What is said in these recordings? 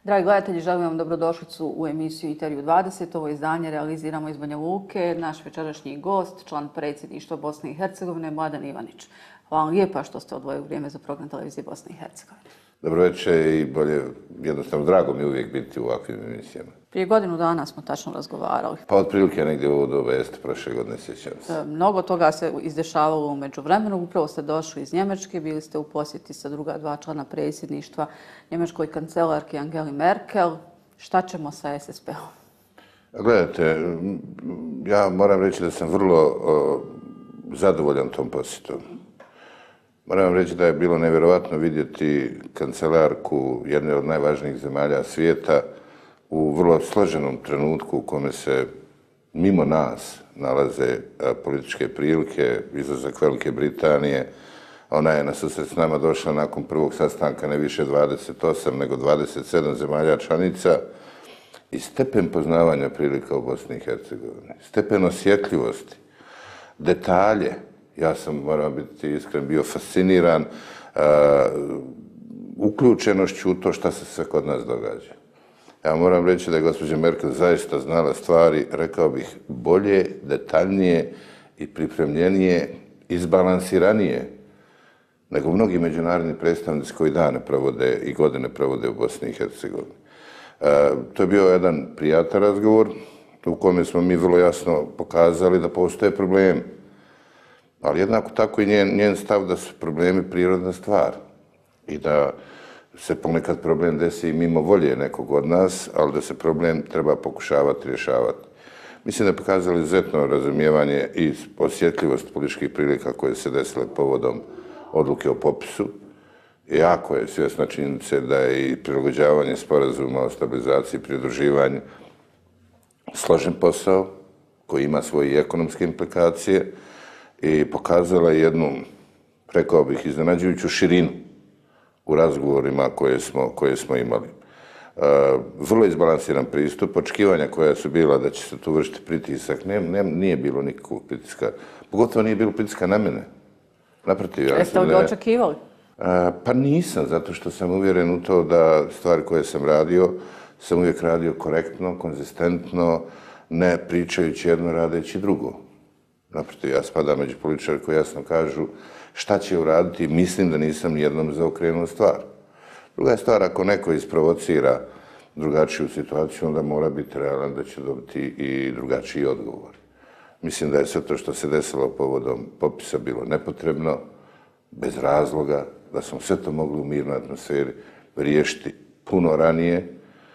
Dragi gledatelji, želim vam dobrodošlicu u emisiju Intervju 20. Ovo izdanje realiziramo iz Banja Luke. Naš večerašnji gost, član predsjedništva Bosne i Hercegovine, Mladen Ivanić. Hvala vam lijepa što ste odvojili vrijeme za program televizije Bosne i Hercegovine. Dobro večer i bolje, jednostavno drago mi je uvijek biti u ovakvim emisijama. Prije godinu dana smo tačno razgovarali. Pa otprilike negdje u ovo doba jeste prošle godine, sjećam se. Mnogo toga se izdešavalo u međuvremenu. Upravo ste došli iz Njemačke, bili ste u posjeti sa druga dva člana predsjedništva, njemačkoj kancelarki Angeli Merkel. Šta ćemo sa SSP-om? Gledajte, ja moram reći da sam vrlo zadovoljan tom posjetom. Moram vam reći da je bilo nevjerovatno vidjeti kancelarku jedne od najvažnijih zemalja svijeta u vrlo složenom trenutku u kome se mimo nas nalaze političke prilike, izlazak Velike Britanije. Ona je na susret s nama došla nakon prvog sastanka ne više 28 nego 27 zemalja članica i stepen poznavanja prilika u Bosni i Hercegovini, stepen osjetljivosti, detalje. Ja sam, moram biti iskren, bio fasciniran uključenošću u to šta se sve kod nas događa. Ja moram reći da je gospođa Merkel zaista znala stvari, rekao bih, bolje, detaljnije i pripremljenije, izbalansiranije nego mnogi međunarodni predstavnici koji dane provode i godine provode u Bosni i Hercegovini. To je bio jedan prijatan razgovor u kome smo mi vrlo jasno pokazali da postoje problemi. Ali jednako tako i njen stav da su problemi prirodna stvar i da se ponekad problem desi i mimo volje nekog od nas, ali da se problem treba pokušavati rješavati. Mislim da je pokazali izuzetno razumijevanje i osjetljivost političkih prilika koje se desile povodom odluke o popisu. Jako je svjesna činjenica da je i prilagođavanje sporazuma o stabilizaciji i pridruživanju složen posao koji ima svoje ekonomske implikacije i pokazala jednu, rekao bih, iznenađujuću širinu u razgovorima koje smo imali. Vrlo izbalansiran pristup, očekivanja koja su bila da će se tu vršiti pritisak, nije bilo nikakvog pritiska. Pogotovo nije bilo pritiska na mene. Naprotiv, Jeste li ga očekivali? Pa nisam, zato što sam uvjeren u to da stvari koje sam radio, sam uvijek radio korektno, konzistentno, ne pričajući jedno, radeći drugo. Naprotiv, ja spadam među političare koji jasno kažu šta će uraditi i mislim da nisam nijednom zaokrenuo stvar. Druga je stvar, ako neko isprovocira drugačiju situaciju, onda mora biti realan da će dobiti i drugačiji odgovor. Mislim da je sve to što se desilo povodom popisa bilo nepotrebno, bez razloga, da smo sve to mogli u mirnoj atmosferi riješiti puno ranije.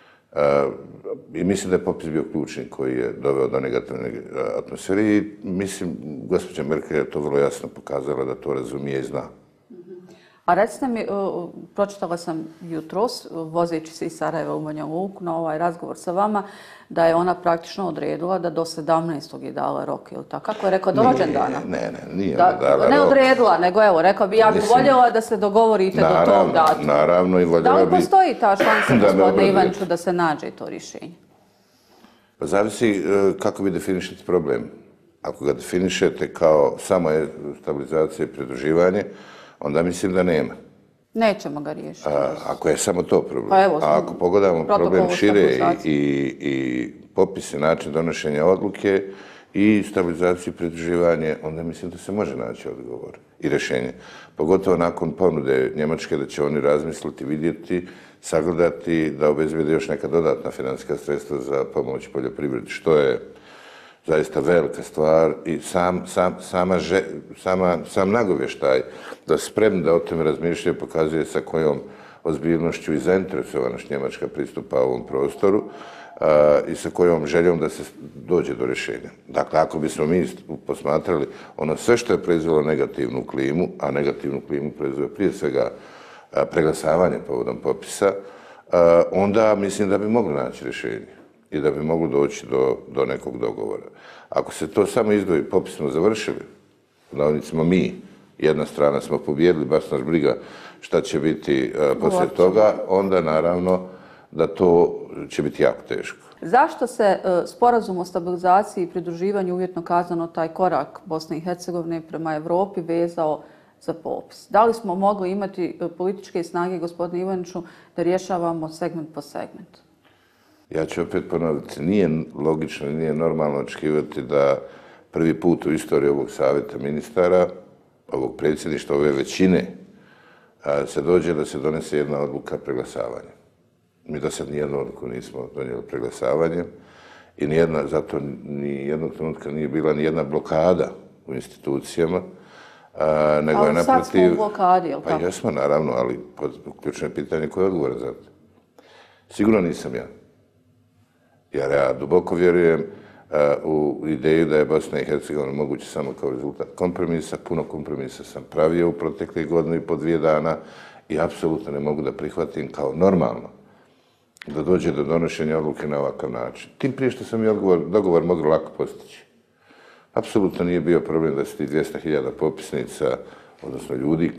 I mislim da je popis bio ključni koji je doveo do negativne atmosfere i mislim, gospođa Merkel je to vrlo jasno pokazala da to razumije i zna. A recite mi, pročitala sam jutros, vozeći se iz Sarajeva u Banja Luku na ovaj razgovor sa vama, da je ona praktično odredila da do 17. je dala rok, ili tako? Kako je rekao, do rođendana? Nije dala rok. Ne odredila, nego evo, rekao bi, ja bih voljela da se dogovorite do tog datuma. Naravno, i voljela bi... Da li postoji ta šansa, gospodine Ivaniću, da se nađe to rješenje? Pa zavisi kako vi definišete problem. Ako ga definišete kao samo je stabilizacija i pridruživanje, onda mislim da nema. Nećemo ga riješiti. Ako je samo to problem. Pa evo, a ako pogledamo problem šire i popis i način donošenja odluke i stabilizaciju i pridruživanje, onda mislim da se može naći odgovor i rješenje. Pogotovo nakon ponude Njemačke da će oni razmisliti, vidjeti, sagledati da obezbijede još neka dodatna financijska sredstva za pomoć poljoprivredi, što je zaista velika stvar i sam nagovještaj da spremni da o tome razmišljaju pokazuje sa kojom ozbiljnošću i zainteresovanošću Njemačka pristupa ovom prostoru i sa kojom željom da se dođe do rješenja. Dakle, ako bismo mi posmatrali ono sve što je proizvelo negativnu klimu, a negativnu klimu proizvelo prije svega preglasavanje povodom popisa, onda mislim da bi mogli naći rješenje i da bi moglo doći do nekog dogovora. Ako se to samo izdvoji, popis smo završili, navodnicima mi, jedna strana smo pobijedili, baš nas briga šta će biti poslije toga, onda naravno da to će biti jako teško. Zašto se sporazum o stabilizaciji i pridruživanju, uvjetno kazano taj korak Bosne i Hercegovine prema Evropi, vezao za popis? Da li smo mogli imati političke snage, gospodine Ivaniću, da rješavamo segment po segment? Ja ću opet ponoviti, nije logično i nije normalno očekivati da prvi put u istoriji ovog savjeta ministara, ovog predsjedništva, ove većine, se dođe da se donese jedna odluka preglasavanjem. Mi do sad nijednu odluku nismo donijeli preglasavanjem i zato ni jednog trenutka nije bila ni jedna blokada u institucijama, nego je naprotiv... Ali sad smo u blokadi, je li tako? Pa jesmo, naravno, ali ključno je pitanje ko je odgovoran za to. Sigurno nisam ja. Jer ja duboko vjerujem u ideju da je Bosna i Hercegovina moguće samo kao rezultat kompromisa. Puno kompromisa sam pravio u proteklih 1,5-2 dana i apsolutno ne mogu da prihvatim kao normalno da dođe do donošenja odluke na ovakav način. Tim prije što sam i dogovor mogao lako postići. Apsolutno nije bio problem da se ti 200.000 popisnica, odnosno ljudi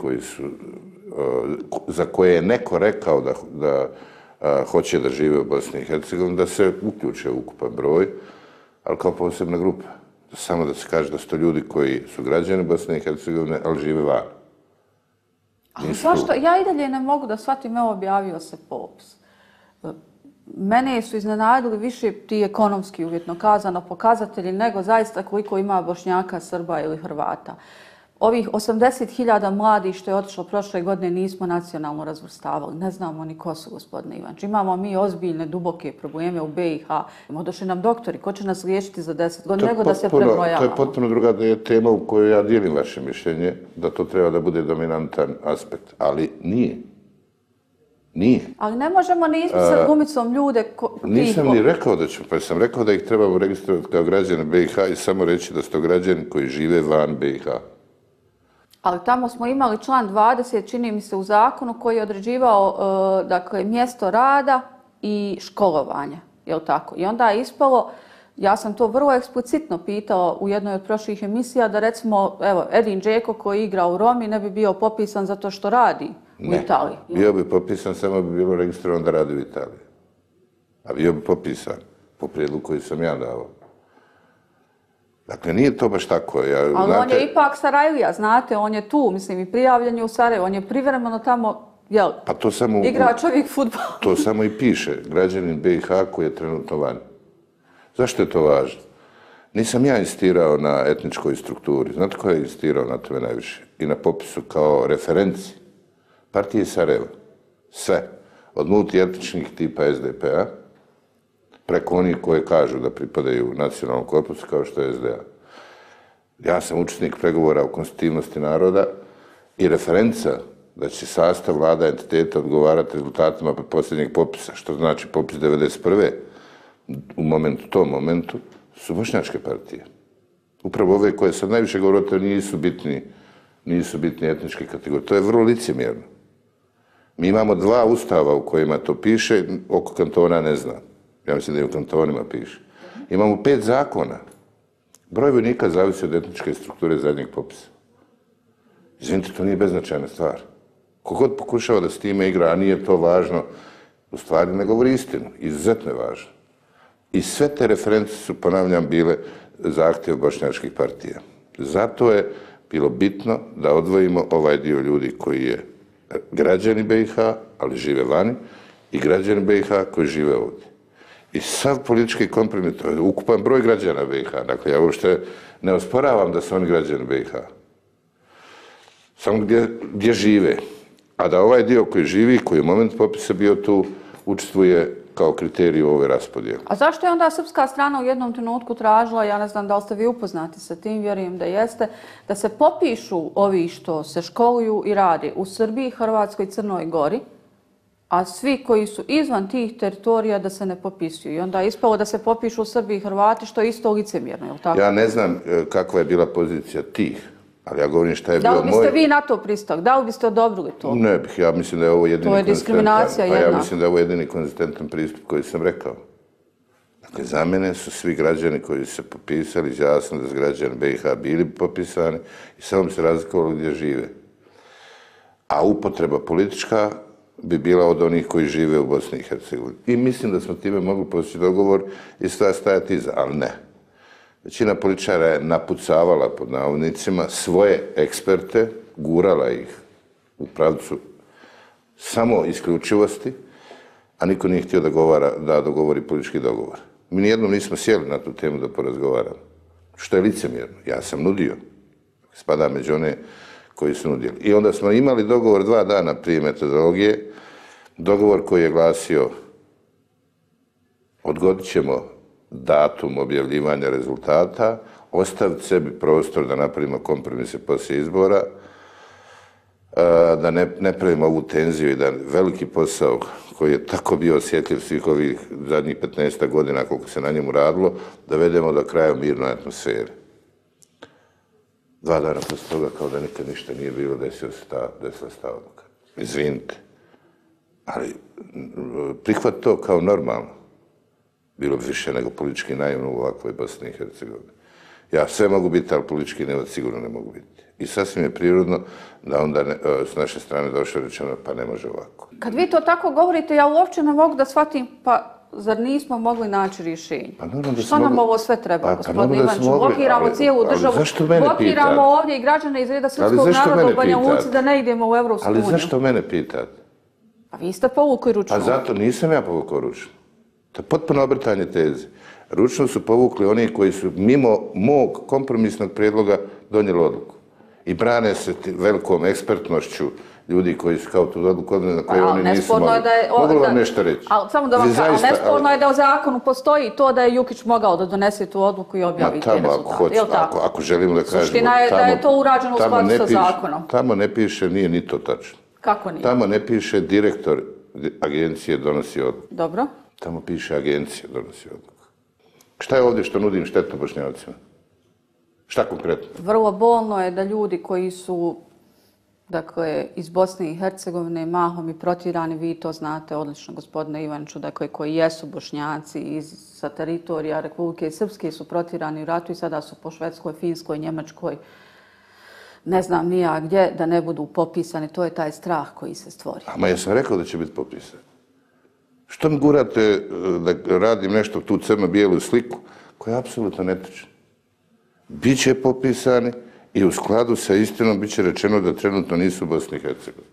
za koje je neko rekao da hoće da žive u Bosni i Hercegovini, da se uključe u ukupan broj, ali kao posebna grupa. Samo da se kaže da su to ljudi koji su građani Bosne i Hercegovine, ali žive van. Ali zašto? Ja i dalje ne mogu da shvatim, evo objavio se popis. Mene su iznenadili više ti ekonomski, uvjetno kazano, pokazatelji nego zaista koliko ima Bošnjaka, Srba ili Hrvata. Ovih 80.000 mladih što je otišlo prošle godine nismo nacionalno razvrstavali. Ne znamo ni ko su, gospodine Ivanč. Imamo mi ozbiljne, duboke probleme u BiH. Došli nam doktori. Ko će nas liječiti za 10 godina nego da se prebrojavamo? To je potpuno druga tema u kojoj ja dijelim vaše mišljenje, da to treba da bude dominantan aspekt. Ali nije. Nije. Ali ne možemo ni ispisati gumicom ljude... Nisam ni rekao da ću, pa sam rekao da ih trebamo registrovati kao građane BiH i samo reći da su to građani koji žive van BiH. Ali tamo smo imali član 20, čini mi se, u zakonu koji je određivao dakle, mjesto rada i školovanja. Je li tako? I onda je ispalo, ja sam to vrlo eksplicitno pitala u jednoj od prošlih emisija, da recimo, evo, Edin Džeko koji igra u Romi ne bi bio popisan zato što radi u Italiji. Ne, bio bi popisan, samo bi bilo registrovano da radi u Italiji. A bio bi popisan po prijedlogu koji sam ja dao. Dakle, nije to baš tako. Ali on je ipak Sarajlija, znate, on je tu, mislim, i prijavljen je u Sarajevo, on je privremeno tamo, jel, igra čovjek fudbal. To samo i piše, građanin BiH koji je trenutno vani. Zašto je to važno? Nisam ja insistirao na etničkoj strukturi. Znate ko je insistirao na tome najviše? I na popisu kao referenci. Partije Sarajeva. Sve. Od multietničnih tipa SDP-a, preko onih koje kažu da pripadaju nacionalnom korpusu kao što je SDA. Ja sam učesnik pregovora o konstitutivnosti naroda i referenca da će sastav vlada entiteta odgovarati rezultatima posljednjeg popisa, što znači popis 1991. u tom momentu, su bošnjačke partije. Upravo ove koje sad najviše govorite nisu bitni etničke kategorije. To je vrlo licemjerno. Mi imamo 2 ustava u kojima to piše, oko kantona ne znam. Ja mislim da i u kantonima piše. Imamo 5 zakona. Broj vojnika zavisi od etničke strukture zadnjeg popisa. Izvinite, to nije beznačajna stvar. Kogod pokušava da s time igra, a nije to važno, u stvari ne govori istinu. Izuzetno je važno. I sve te reference su, ponavljam, bile zahtjev bošnjačkih partija. Zato je bilo bitno da odvojimo ovaj dio ljudi koji je građani BiH, ali žive vani, i građani BiH koji žive ovdje. I sav politički kompromis, to je ukupan broj građana BiH. Dakle, ja uopšte ne osporavam da su oni građani BiH. Samo gdje žive. A da ovaj dio koji živi, koji je u moment popisa bio tu, učestvuje kao kriterij u ove raspodijele. A zašto je onda srpska strana u jednom trenutku tražila, ja ne znam da li ste vi upoznati sa tim, vjerujem da jeste, da se popišu ovi što se školuju i rade u Srbiji, Hrvatskoj i Crnoj Gori, a svi koji su izvan tih teritorija da se ne popisuju. I onda je ispalo da se popišu u Srbiji i Hrvati, što je isto licemjerno, je li tako? Ja ne znam kakva je bila pozicija tih, ali ja govorim šta je bio moj... Da li biste vi na to pristali? Da li biste odobrili to? Ne bih, ja mislim da je ovo jedini konzistentan... To je diskriminacija jedna. Ja mislim da je ovo jedini konzistentan pristup koji sam rekao. Dakle, za mene su svi građani koji su se popisali, jasno da su građani BiH bili popisani i samo se razlikovalo gdje žive. A upotreba politička bi bila od onih koji žive u Bosni i Hercegovini. I mislim da smo time mogli postići dogovor i stajati iza, ali ne. Većina političara je napucavala, pod navodnicima, svoje eksperte gurala ih u pravcu samo isključivosti, a niko nije htio da dogovori politički dogovor. Mi nijednom nismo sjeli na tu temu da porazgovaramo. Što je licemjerno. Ja sam nudio. Spada među one koji su nudili. I onda smo imali dogovor 2 dana prije metodologije, dogovor koji je glasio odgodit ćemo datum objavljivanja rezultata, ostaviti sebi prostor da napravimo kompromise poslije izbora, da ne pravimo ovu tenziju i da veliki posao koji je tako bio osjetljiv svih ovih zadnjih 15 godina koliko se na njemu radilo, da vedemo do kraja u mirnoj atmosferi. 2 dana posle toga kao da nikad ništa nije bilo, desila se ta odluka. Izvinite. Ali prihvat to kao normalno. Bilo bi više nego politički naivno u ovakvoj Bosni i Hercegovini. Ja sve mogu biti, ali politički sigurno ne mogu biti. I sasvim je prirodno da onda s naše strane došlo rečeno pa ne može ovako. Kad vi to tako govorite, ja uopće ne mogu da shvatim, pa zar nismo mogli naći rješenje? Što nam ovo sve treba, gospodine Ivaniću? Blokiramo cijelu državu, blokiramo ovdje i građane iz reda srpskog naroda u Banja Luci da ne idemo u Evropsku uniju. Ali zašto mene pitate? Pa vi ste povukli ručnu. A zato nisam ja povukao ručnu. To je potpuno obrtanje teze. Ručno su povukli oni koji su mimo mog kompromisnog prijedloga donijeli odluku. I brane se velikom ekspertnošću ljudi koji su kao tu odluku na koje oni nisu mogli. Mogu vam nešto reći. Ali samo da vam kažem, nesporno je da u zakonu postoji to da je Jukić mogao da donese tu odluku i objavi te rezultate. Ako želimo da kažemo... Suština je da je to urađeno u skladu sa zakonom. Tamo ne piše, nije ni to tačno. Kako nije? Tamo ne piše direktor agencije donosi odluku. Dobro. Tamo piše agencija donosi odluku. Šta je ovdje što nudim štetno Bošnjacima? Šta konkretno? Vrlo bolno je da ljudi koji su dakle, iz Bosne i Hercegovine mahom i protjerani, vi to znate odlično, gospodine Ivaniću, dakle, koji jesu Bošnjaci sa teritorija Republike Srpske su protjerani u ratu i sada su po Švedskoj, Finskoj, Njemačkoj, ne znam ni ja gdje, da ne budu popisani. To je taj strah koji se stvori. Ma ja sam rekao da će biti popisan. Što mi gurate da radim nešto, tu crno-bijelu sliku, koja je apsolutno netočna? Biće popisani i u skladu sa istinom biće rečeno da trenutno nisu u Bosni i Hercegovini.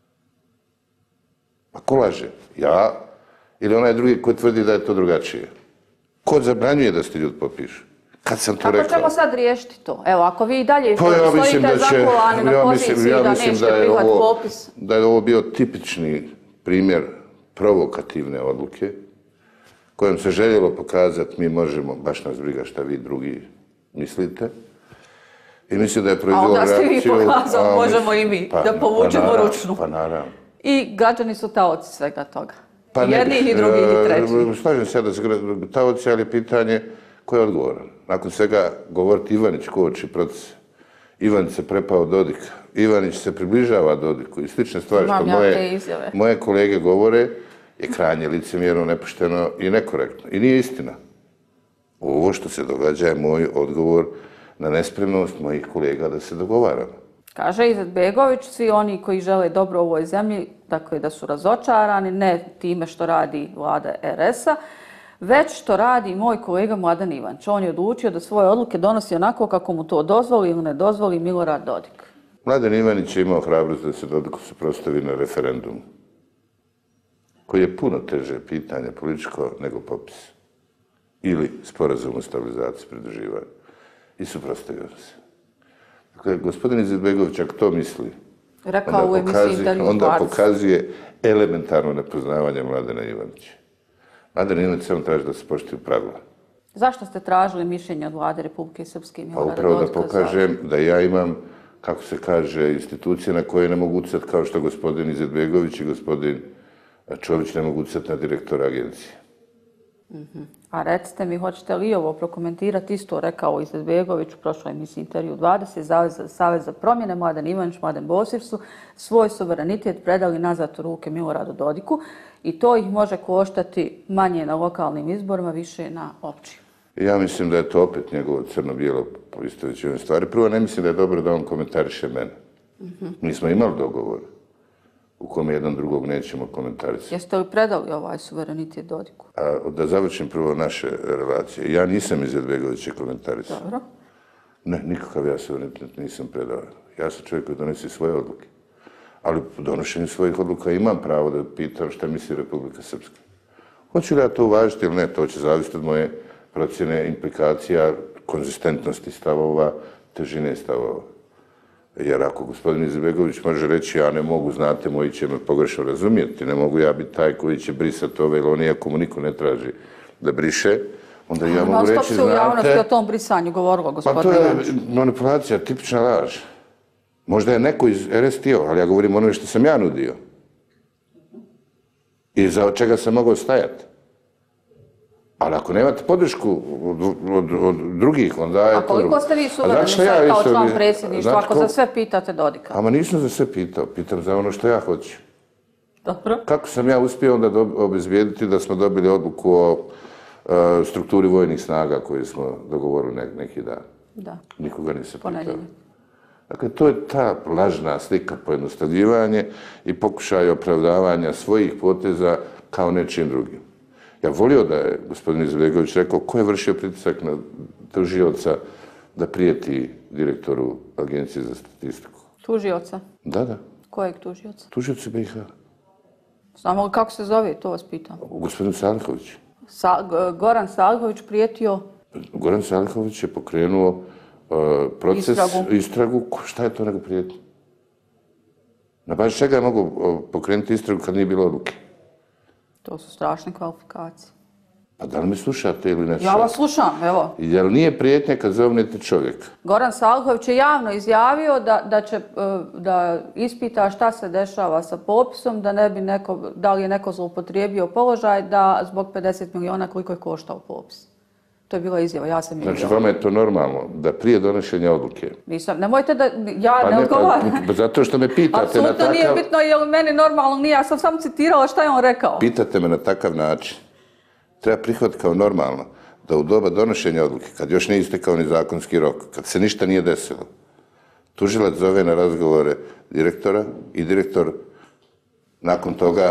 A ko laže? Ja ili onaj drugi koji tvrdi da je to drugačije? Ko zabranjuje da se ljudi popišu? Kad sam to rekao? Kako ćemo sad riješiti to? Evo, ako vi i dalje stojite zakovani na poziciji da nećete prihvatiti popis. Da je ovo bio tipični primjer provokativne odluke kojom se željelo pokazati mi možemo, baš nas briga šta vi drugi mislite. I mislim da je proizvelo reakciju... A onda ste vi pokazali, možemo i mi, da povučemo ručnu. Pa naravno. I građani su taoci svega toga. I jednih i drugih i trećih. Slažem se da su taoci, ali je pitanje ko je odgovoran. Nakon svega govoriti Ivanić koči proces. Ivanić se prepao Dodika. Ivanić se približava Dodiku i slične stvari što moje kolege govore je krajnje licemjerno, nepošteno i nekorektno. I nije istina. Ovo što se događa je moj odgovor na nespremnost mojih kolega da se dogovaramo. Kaže Izetbegović, svi oni koji žele dobro u ovoj zemlji, dakle da su razočarani, ne time što radi vlada RS-a, već što radi moj kolega Mladen Ivanić. On je odlučio da svoje odluke donosi onako kako mu to dozvoli ili ne dozvoli Milorad Dodik. Mladen Ivanić je imao hrabrost da se Dodiku suprotstavi na referendumu, koji je puno teže pitanje političko nego popis. Ili sporazum o stabilizaciji i pridruživanju. I suprotstavio se. Dakle, gospodin Izetbegović, ako to misli, onda pokazuje elementarno nepoznavanje Mladena Ivanića. Mladen Ivanić samo traži da se poštuju pravila. Zašto ste tražili mišljenje od vlade Republike Srpske i Milorada Dodika? Pa upravo da pokažem da ja imam, kako se kaže, institucije na koje ne mogu utjecati kao što gospodin Izetbegović i gospodin Čović ne mogu utjecati na direktora agencije. A recite mi, hoćete li ovo prokomentirati? Isto rekao Izetbegović u prošloj emisiji Intervju 20, Savez za promjene, Mladen Ivanić, Mladen Bosir su svoj suverenitet predali nazad u ruke Miloradu Dodiku i to ih može koštati manje na lokalnim izborima, više na općim. Ja mislim da je to opet njegovo crno-bijelo poistovećivanje stvari. Prvo, ne mislim da je dobro da on komentariše mene. Mi smo imali dogovor u kome jedan drugog nećemo komentarisati. Jeste li predali ovaj suverenitet Dodiku? Da završim prvo naše relacije. Ja nisam Izetbegovića komentarisao. Dobro. Ne, nikakav ja suverenitet nisam predao. Ja sam čovjek koji donesi svoje odluke. Ali po donošenju svojih odluka imam pravo da pitam šta misli Republika Srpska. Hoću li ja to uvažiti ili ne, to će zavisiti od moje procjene implikacija, konzistentnosti stavova, težine stavova. Jer ako gospodin Izetbegović može reći ja ne mogu, znate, moji će me pogrešno razumjeti, ne mogu ja biti taj koji će brisati ove ili oni, ako mu niko ne traži da briše, onda ja mogu reći, znate... se u javnosti o tom brisanju govorilo, gospodine Pa to je manipulacija, tipična laž. Možda je neko iz RS htio, ali ja govorim onome što sam ja nudio. I za čega sam mogao stajati. Ali ako nemate podršku od drugih, onda je to... A koliko ste vi suvereni sad kao član predsjedništva, ako za sve pitate Dodika? Ama nisam za sve pitao, pitam za ono što ja hoću. Dobro. Kako sam ja uspio onda obezbijediti da smo dobili odluku o strukturi vojnih snaga koju smo dogovorili neki dan? Da. Nikoga nisam pitao. Ponedjeljak. Dakle, to je ta lažna slika, pojednostavljivanje i pokušaj opravdavanja svojih poteza kao nečim drugim. Ja volio da je gospodin Izetbegović rekao ko je vršio pritisak na tužioca da prijeti direktoru Agencije za statistiku. Tužioca? Da. Kojeg tužioca? Tužioci BiH. Znamo li kako se zove, to vas pitam. Gospodin Salihović. Goran Salihović prijetio? Goran Salihović je pokrenuo proces, istragu. Šta je to nego prijetnje? Na bazi čega je mogao pokrenuti istragu kad nije bilo odluke? To su strašne kvalifikacije. Pa da li me slušate ili ne slušate? Ja vas slušam, evo. Jel nije prijetnja kad zovnete čovjeka? Goran Salihović je javno izjavio da ispita šta se dešava sa popisom, da li je neko zloupotrijebio položaj, da zbog 50 milijuna koliko je koštao popis. To je bila izjava, ja sam Znači, vama je to normalno, da prije donošenja odluke... Nemojte da... Ja ne odgovaram. Pa zato što me pitate na takav... Apsolutno nije bitno je li meni normalno, nije. Ja sam samo citirala šta je on rekao. Pitate me na takav način. Treba prihvatiti kao normalno da u doba donošenja odluke, kad još nije istekao ni zakonski rok, kad se ništa nije desilo, tužilac zove na razgovore direktora i direktor nakon toga...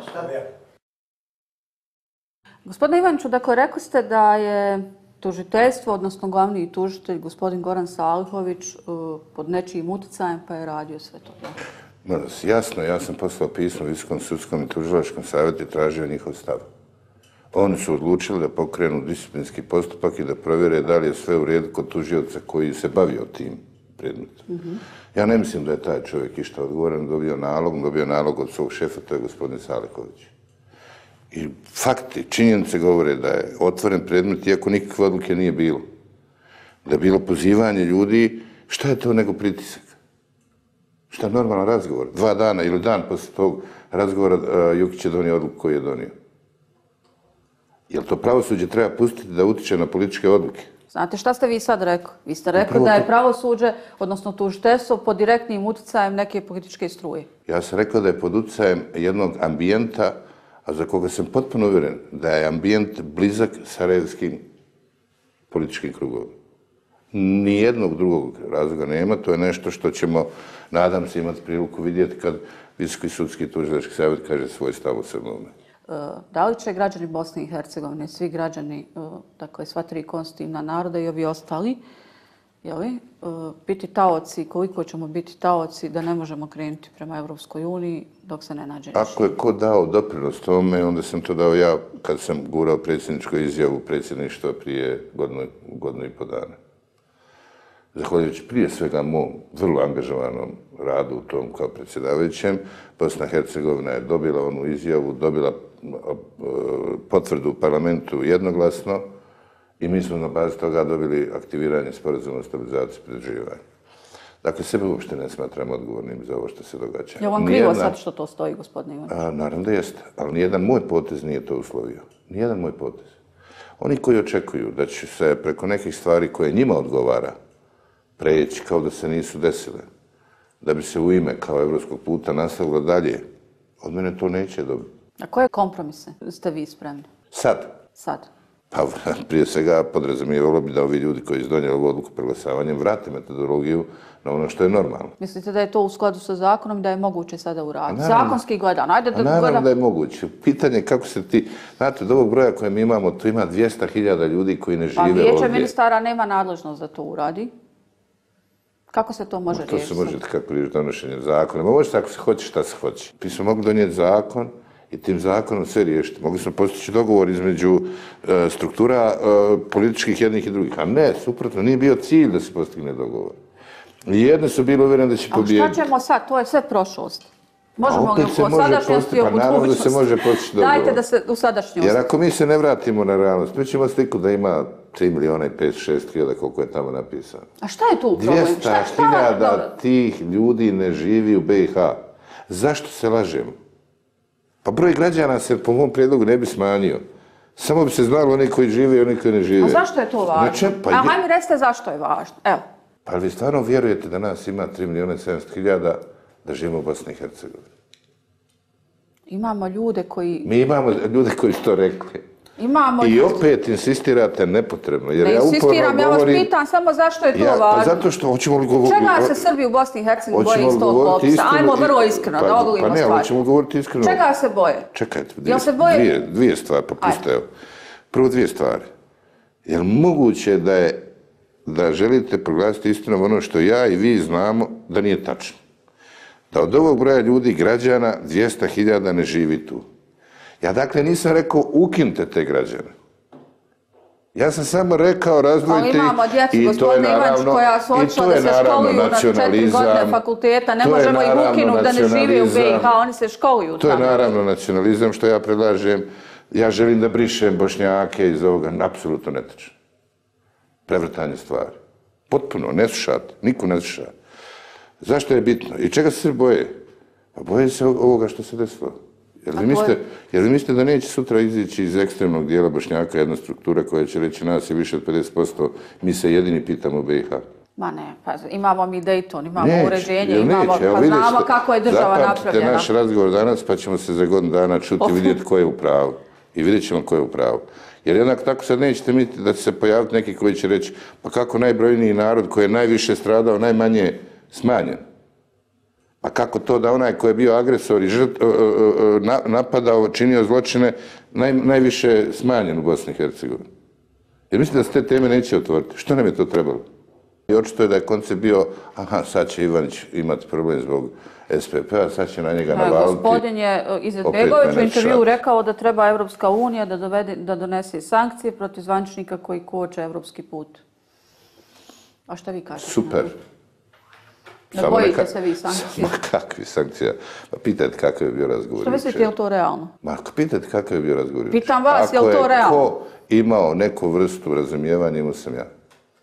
Gospodine Ivaniću, dakle, rekli ste da je tužiteljstvo, odnosno glavni tužitelj, gospodin Goran Salihović, pod nečijim utjecajem, pa je radio sve to. Jasno, ja sam poslao pismo Visokom sudskom i tužilačkom savjetu i tražio njihov stav. Oni su odlučili da pokrenu disciplinski postupak i da provjere da li je sve u redu kod tužioca koji se bavio tim predmetom. Ja ne mislim da je taj čovjek išta odgovoran, dobio nalog od svog šefa, to je gospodin Salihović. I fakti, činjenice govore da je otvoren predmet, iako nikakve odluke nije bilo. Da je bilo pozivanje ljudi, šta je to nego pritisak? Šta je normalan razgovor? 2 dana ili dan poslije tog razgovora Jukić je donio odluku koju je donio. Jel to pravosuđe treba pustiti da utiče na političke odluke? Znate šta ste vi sad rekli? Vi ste rekli da je pravosuđe, odnosno tužiteljstvo, pod direktnim utjecajem neke političke struje. Ja sam rekao da je pod utjecajem jednog ambijenta, a za koga sam potpuno uvjeren da je ambijent blizak sarajevskim političkim krugovima. Nijednog drugog razloga nema, to je nešto što ćemo, nadam se, imati priliku vidjeti kad Visoki sudski tužilački savjet kaže svoj stav o svemu ovome. Da li će građani Bosne i Hercegovine, svi građani, dakle sva 3 konstitutivna naroda i ovi ostali, biti taoci, koliko ćemo biti taoci da ne možemo krenuti prema Evropskoj uniji dok se ne nađe rješenje? Ako je ko dao doprinos tome, onda sam to dao ja kad sam gurao predsjedničku izjavu predsjedništva prije godinu i po dana. Zahvaljujući prije svega mom vrlo angažovanom radu u tom kao predsjedavajućem, Bosna i Hercegovina je dobila onu izjavu, dobila potvrdu u parlamentu jednoglasno i mi smo na bazi toga dobili aktiviranje sporazuma o stabilizaciji i pridruživanju. Dakle, sebe uopšte ne smatram odgovornim za ovo što se događa. Je vam krivo sad što to stoji, gospodine Ivanić? Naravno da jeste, ali nijedan moj potez nije to uslovio. Nijedan moj potez. Oni koji očekuju da će se preko nekih stvari koje njima odgovara preći kao da se nisu desile, da bi se u ime kao evropskog puta nastavilo dalje, od mene to neće dobiti. A koje kompromise ste vi spremni? Sad? Pa prije svega podrazumijevalo bi da ovi ljudi koji izdonijeli ovu odluku preglasavanjem vrate metodologiju na ono što je normalno. Mislite da je to u skladu sa zakonom i da je moguće sada uraditi? Zakonski gledano. Naravno da je moguće. Pitanje je kako se ti... Znate, od ovog broja koje mi imamo, tu ima 200.000 ljudi koji ne žive ovdje. Pa Vijeće ministara nema nadležnost da to uradi. Kako se to može To riješiti? se može kako riješiti donošenjem zakona. Može se ako se hoće šta se hoće. Mi smo mogli donijeti zakon i tim zakonom sve riješiti. Mogli smo postići dogovor između struktura političkih jednih i drugih. A ne, suprotno, nije bio cilj da se postigne dogovor. I jedni su bili uvjereni da će pobijediti. Ali šta ćemo sad? To je sve prošlost. Možemo li se o može sadašnjosti i o pa naravno da se budućnosti? može postići dogovor. Dajte da se u sadašnjosti. Jer ako mi se ne vratimo na realnost, mi ćemo sliku da ima 3 miliona i 5-6 hiljada koliko je tamo napisano. A šta je tu problem? 200.000 tih ljudi ne živi u BiH. Zašto se lažemo? Pa broj građana se po mom prijedlogu ne bi smanjio. Samo bi se znalo oni koji žive i oni koji ne žive. A zašto je to važno? Hajde mi recite zašto je važno. Evo. Pa vi stvarno vjerujete da nas ima 3 miliona i 700 hiljada da živimo u Bosni i Hercegovini? Imamo ljude koji... Mi imamo ljude koji su to rekli. I opet insistirate nepotrebno. Jer ne insistiram, ja vas pitam samo zašto je to važno. Pa zato što hoćemo li govoriti... Čega se Srbi u Bosni i Hercegovini boje iz tog popisa? Ajmo vrlo iskreno, da ogolimo stvari. Pa ne, hoćemo govoriti iskreno. Čega se boje? Čekajte, dvije stvari, pa pustite evo. Prvo dvije stvari. Je li moguće da želite proglasiti istinom ono što ja i vi znamo da nije tačno? Da od ovog broja ljudi, građana, 200.000 ne živi tu. Ja dakle nisam rekao ukinite te građane. Ja sam samo rekao razdvojite ih. Ali imamo djecu, gospodine Ivanić, koja su odšla da se školuju na 4 godine fakulteta. Ne možemo ih ukinuti da ne žive u BiH, oni se školuju tamo. To je naravno nacionalizam što ja predlažem. Ja želim da brišem Bošnjake iz ovoga. Apsolutno netačno. Prevrtanje stvari. Potpuno, ne slušate. Niko ne sluša. Zašto je bitno? I čega se svi boje? Pa boje se ovoga što se desilo. Jer vi mislite da neće sutra izići iz ekstremnog dijela Bošnjaka jedna struktura koja će reći nas je više od 50%, mi se jedini pitamo u BiH? Ma ne, pa imamo mi Dayton, imamo uređenje, pa znamo kako je država napravljena. Zapamtite naš razgovor danas pa ćemo se za godinu dana čuti i vidjeti ko je u pravu. I vidjet ćemo ko je u pravu. Jer jednako tako sad nećete misliti da će se pojaviti neki koji će reći pa kako najbrojniji narod koji je najviše stradao, najmanje smanjen. Pa kako to da onaj koji je bio agresor i napadao, činio zločine, najviše smanjen u Bosni i Hercegovini? Jer mislite da se te teme neće otvoriti? Što nam je to trebalo? I očito je da je koncept bio, aha, sad će Ivanić imati problem zbog SPP-a, sad će na njega navaliti. Gospodin je Izetbegović u intervjuu rekao da treba Evropska unija da donese sankcije protiv zvaničnika koji koče evropski put. A šta vi kažete? Super. Ne bojite se vi sankcija? Kakvi sankcija? Pa pitajte kakav je bio razgovor. Što mislite, je li to realno? Pitajte kakav je bio razgovor. Pitam vas, je li to realno? Ako je ko imao neku vrstu razumijevanja, imao sam ja.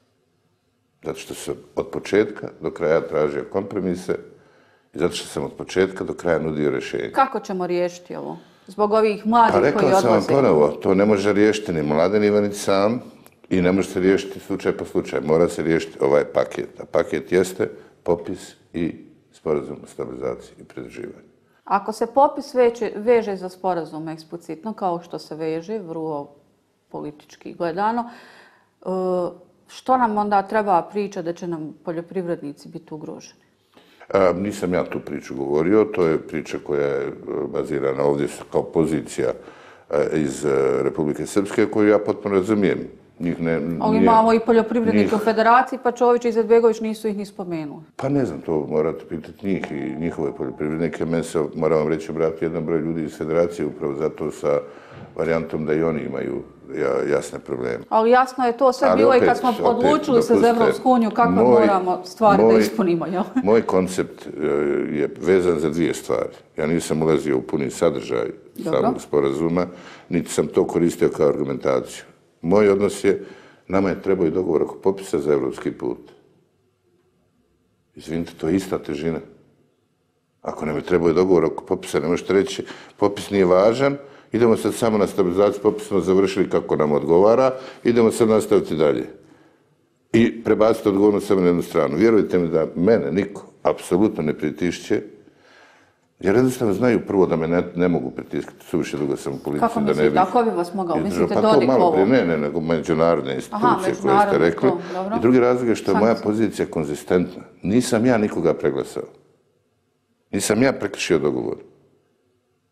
Zato što sam od početka do kraja tražio kompromise i zato što sam od početka do kraja nudio rješenje. Kako ćemo riješiti ovo? Zbog ovih mladih koji odlaze? Pa rekao sam vam ponovo, to ne može riješiti ni Mladen Ivanić sam i ne može se riješiti slučaj po slučaj. Mora se riješiti ovaj paket. A paket jeste popis i sporazum o stabilizaciji i pridruživanju. Ako se popis veže za sporazum eksplicitno, kao što se veže, vrlo politički gledano, što nam onda treba priča da će nam poljoprivrednici biti ugroženi? Nisam ja tu priču govorio, to je priča koja je bazirana ovdje kao pozicija iz Republike Srpske, koju ja potpuno razumijem. Ali imamo i poljoprivrednike u federaciji, pa Čović i Izetbegović nisu ih ni spomenuli. Pa ne znam, to morate pitati njih i njihove poljoprivrednike. Meni se, moram vam reći, obratiti jedan broj ljudi iz federacije, upravo zato sa varijantom da i oni imaju jasne probleme. Ali jasno je to sve bilo i kad smo odlučili se za Evropsku uniju, kako moramo stvari da ispunimo, jel? Moj koncept je vezan za dvije stvari. Ja nisam ulazio u puni sadržaj samog sporazuma, niti sam to koristio kao argumentaciju. Moj odnos je, nama je trebao i dogovor oko popisa za evropski put. Izvinite, to je ista težina. Ako nam je trebao i dogovor oko popisa, ne možete reći, popis nije važan, idemo sad samo na stabilizaciju, popis smo završili kako nam odgovara, idemo sad nastaviti dalje. I prebaciti odgovornost samo na jednu stranu. Vjerujte mi da mene niko apsolutno ne pritišće, jer jednostavno znaju prvo da me ne mogu pritiskati, suviše dugo sam u policiji. Kako mislite, ako bi vas mogao? Mislite Dodik ovo? Ne, nego međunarodne institucije koje ste rekli. I drugi razlog je što je moja pozicija konzistentna. Nisam ja nikoga preglasao. Nisam ja prekršio dogovor.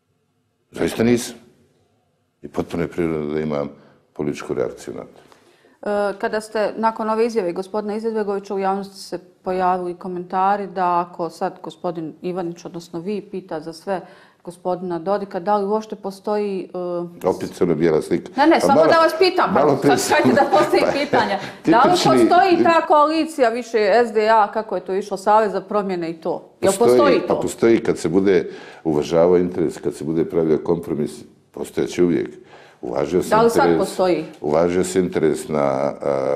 Zaista nisam. I potpuno je prirodno da imam političku reakciju na to. Kada ste nakon ove izjave gospodina Izetbegovića u javnosti se pojavili komentari da ako sad gospodin Ivanić, odnosno vi, pita za sve gospodina Dodika, da li uopšte postoji... Opet crno-bijela slika. Ne, samo da vas pitam, sad čajte da postoji pitanje. Da li postoji ta koalicija više SDA, kako je to išlo, Savez za promjene i to? Jel postoji to? Pa postoji kad se bude uvažavao interes, kad se bude pravio kompromis, postojeći uvijek. Da li sad postoji? Uvažio se interes na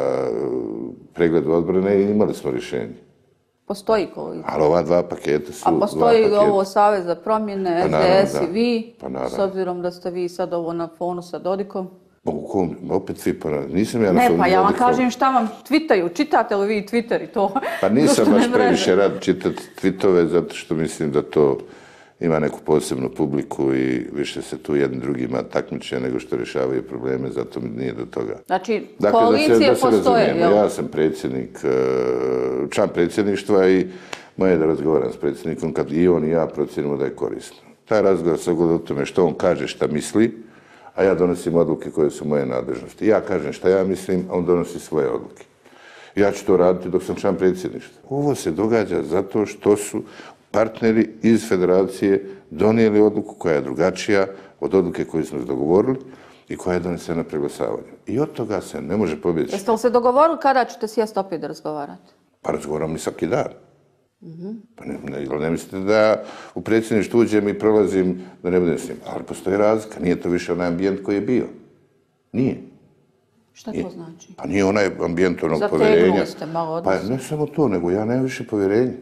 pregledu odbrane i imali smo rješenje. Postoji koalicija. Ali ova dva paketa su... A postoji li ovo Savez za promjene, SDS i vi, s obzirom da ste vi sad ovo na fonu sa Dodikom? Opet vi, nisam ja na fonu sa Dodikom. Ne, pa ja vam kažem šta vam twitaju, čitate li vi Twitter i to? Pa nisam baš previše rad čitati tweetove, zato što mislim da to ima neku posebnu publiku i više se tu jedni drugima takmiče nego što rješavaju probleme, zato mi nije do toga. Znači, koalicije postoje, jel? Ja sam predsjednik, član predsjedništva i moje je da razgovaram s predsjednikom kad i on i ja procijenimo da je korisno. Taj razgovor se ogleda u tome što on kaže šta misli, a ja donosim odluke koje su moje nadležnosti. Ja kažem šta ja mislim, a on donosi svoje odluke. Ja ću to raditi dok sam član predsjedništva. Ovo se događa zato što su partneri iz federacije donijeli odluku koja je drugačija od odluke koju smo dogovorili i koja je donesena preglasavanjem. I od toga se ne može pobjeći. Jeste li se dogovorili kada ćete sjesti opet da razgovarate? Pa razgovaram i svaki dan. Pa ne mislite da u predsjedništvu uđem i prolazim da ne budem s njim. Ali postoji razlika. Nije to više onaj ambijent koji je bio. Nije. Šta to znači? Pa nije onaj ambijent onog povjerenja. Zategnuli ste malo odnos. Pa ne samo to, nego ja nemam više povjerenja.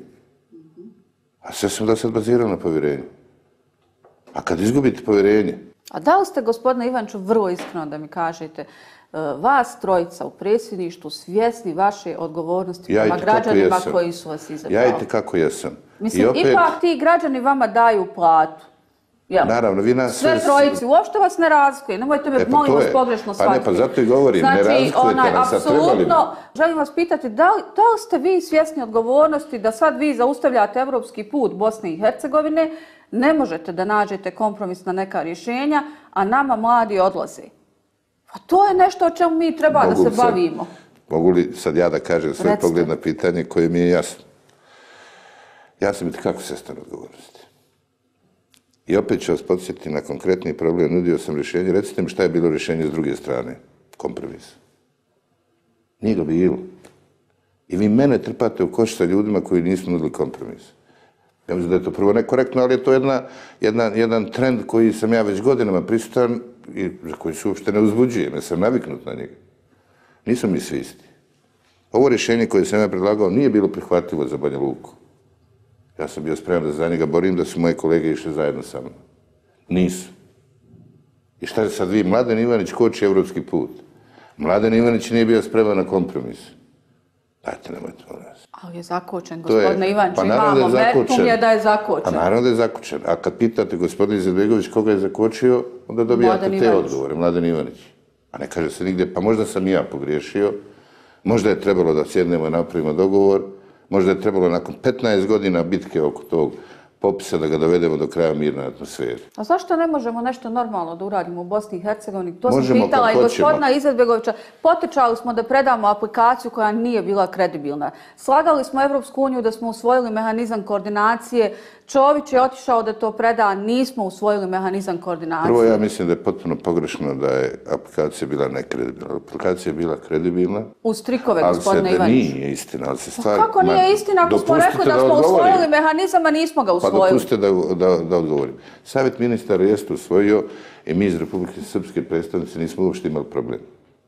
A sve sam da sad bazirao na povjerenju. A kad izgubite povjerenje... A da li ste, gospodine Ivanču, vrlo iskreno da mi kažete, vas trojica u predsjedništvu svjesni vaše odgovornosti prema građanima koji su vas izabrali? Ja i tekako jesam. Mislim, ipak ti građani vama daju platu. Naravno, vi nas... Sve trojici, uopšte vas ne razlikuje. Nemojte me, molim vas, pogrešno shvatiti. Pa ne, pa zato i govorim, ne razlikujete nas, a trebali bi. Želim vas pitati, da li ste vi svjesni odgovornosti da sad vi zaustavljate evropski put Bosne i Hercegovine, ne možete da nađete kompromis na neka rješenja, a nama mladi odlaze? Pa to je nešto o čemu mi treba da se bavimo. Mogu li sad ja da kažem svoj pogled na pitanje koje mi je jasno? Ja sam i tekako svjestan odgovornosti. I opet ću vas podsjetiti na konkretni problem, nudio sam rješenje. Recite mi šta je bilo rješenje s druge strane? Kompromis. Nije ga bilo. I vi mene trpate u koš sa ljudima koji nisu nudili kompromis. Ja mislim da je to prvo nekorektno, ali je to jedan trend koji sam ja već godinama prisutan i za koji se uopšte ne uzbuđujem, jer sam naviknut na njega. Nisu mi svi isti. Ovo rješenje koje sam ja predlagao nije bilo prihvatljivo za Banja Luku. Ja sam bio spreman da za njega borim, da su moje kolege išli zajedno sa mnom. Nisu. I šta je sad vi? Mladen Ivanić koči evropski put. Mladen Ivanić nije bio spreman na kompromis. Dajte, nemojte molim vas. Ali je zakočen, gospodine Ivanču, imamo meritum je da je zakočen. Pa naravno da je zakočen. A kad pitate gospodin Izetbegović koga je zakočio, onda dobijate te odgovore. Mladen Ivanić. A ne kaže se nigdje, pa možda sam i ja pogriješio, možda je trebalo da sjednemo i napravimo dogovor, možda je trebalo nakon 15 godina bitke oko tog popisa da ga dovedemo do kraja mirne atmosfere. A zašto ne možemo nešto normalno da uradimo u Bosni i Hercegovini? To sam pitala i gospodina Izetbegovića. Potičali smo da predamo aplikaciju koja nije bila kredibilna. Slagali smo Evropsku uniju da smo usvojili mehanizam koordinacije. Čović je otišao da to preda, nismo usvojili mehanizam koordinacije. Prvo, ja mislim da je potpuno pogrešno da je aplikacija bila nekredibilna. Aplikacija je bila kredibilna. Uz trikove, gospodine Ivanić. Ali se nije istina, ali se stvari... Kako nije istina ako smo rekli da smo usvojili mehanizam, a nismo ga usvojili? Pa dopustite da odgovorim. Savjet ministara jeste usvojio i mi iz Republike Srpske predstavnice nismo uopšte imali problem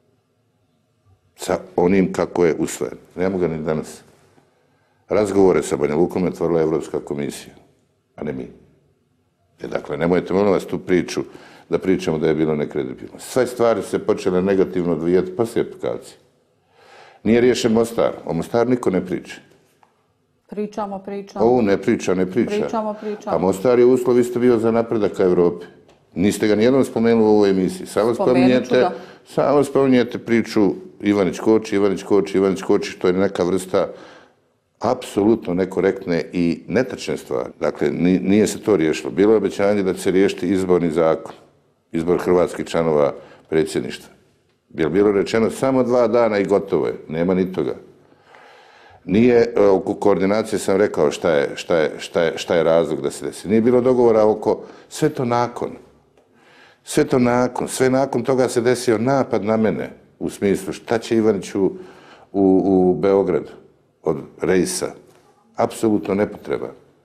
sa onim kako je usvojen. Nemo ga ni danas. Razgovore sa Banja Lukom je otvorila Evropska komisija, a ne mi. Dakle, nemojte molim vas tu priču da pričamo da je bilo nekredibilno. Sve stvari se počele negativno odvijati poslije aplikacije. Nije riješen Mostar. O Mostaru niko ne priča. Pričamo. Ovo ne priča. Pričamo. A Mostar je uslov isto bio za napredak ka Evropi. Niste ga nijednom spomenuli u ovoj emisiji. Samo spominjete priču Ivanić koči, što je neka vrsta apsolutno nekorektne i netačne stvari. Dakle, nije se to riješilo. Bilo je obećanje da će se riješiti izborni zakon, izbor hrvatskih članova predsjedništva. Je bilo rečeno samo 2 dana i gotovo je, nema ni toga. Nije, oko koordinacije sam rekao šta je razlog da se desi. Nije bilo dogovora oko, sve to nakon. Sve nakon toga se desio napad na mene, u smislu šta će Ivanić u Beogradu od rejsa. Apsolutno nepotreban.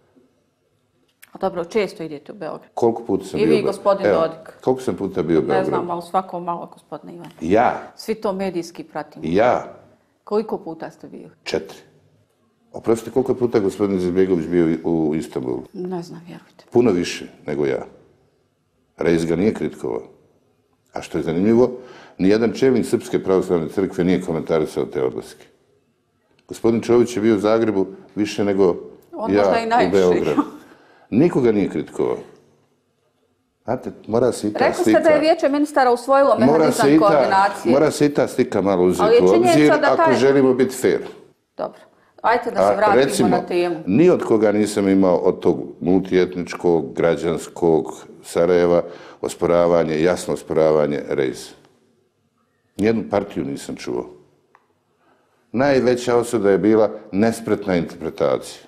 Dobro, često idete u Beograd. Koliko puta sam bio I vi, gospodin Dodik. Koliko sam puta bio u Beogradu? Ne znam, ali svako malo, gospodine Ivanić. Ja. Svi to medijski pratimo. Ja. Koliko puta ste bili? 4. Oprostite, koliko je puta gospodin Izetbegović bio u Istanbulu? Ne znam, vjerujte. Puno više nego ja. Rejs ga nije kritikovao. A što je zanimljivo, nijedan čelnik Srpske pravoslavne crkve nije komentarisao te odlaske. Gospodin Čović je bio u Zagrebu više nego ja u Beogradu. Nikoga nije kritikovao. Znate, mora se i ta Rekli slika... ste da je Vijeće ministara usvojilo mehanizam koordinacije. Mora se i ta slika malo uzeti u obzir ako želimo biti fair. Dobro. Ajde da se vratimo recimo, na temu. Ni od koga nisam imao od tog multietničkog, građanskog Sarajeva jasno osporavanje rejsa. Nijednu partiju nisam čuo. Najveća osuda je bila nespretna interpretacija.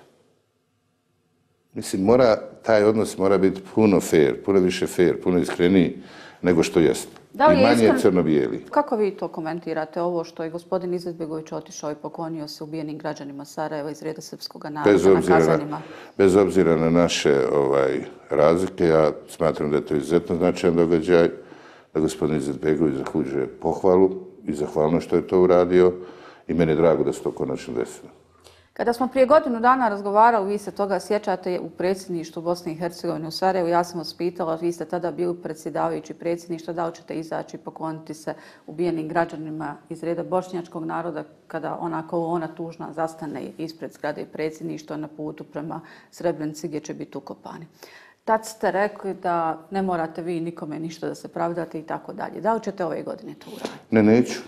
Mislim, taj odnos mora biti puno fair, puno više fair, puno iskreniji nego što jeste. I manje crno-bijeli. Kako vi to komentirate, ovo što je gospodin Izetbegović otišao i poklonio se ubijenim građanima Sarajeva iz reda srpskog naroda na Kazanima? Bez obzira na naše razlike, ja smatram da je to izuzetno značajan događaj, da gospodin Izetbegović zahuđuje pohvalu i zahvalno što je to uradio i meni je drago da se to konačno desilo. Kada smo prije godinu dana razgovarali, vi se toga sjećate, u predsjedništvu Bosne i Hercegovine u Sarajevu, ja sam vas pitala, vi ste tada bili predsjedavajući predsjedništva, da li ćete izaći i pokloniti se ubijenim građanima iz reda bošnjačkog naroda kada ona kolona tužna zastane ispred zgrade predsjedništva na putu prema Srebrenici gdje će biti ukopani. Tad ste rekli da ne morate vi nikome ništa da se pravdate i tako dalje. Da li ćete ove godine to uraditi? Ne, neću.